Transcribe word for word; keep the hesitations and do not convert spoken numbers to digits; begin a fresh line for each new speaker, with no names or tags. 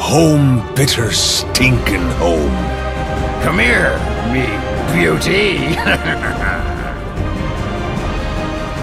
home bitter stinking home.
Come here, me beauty.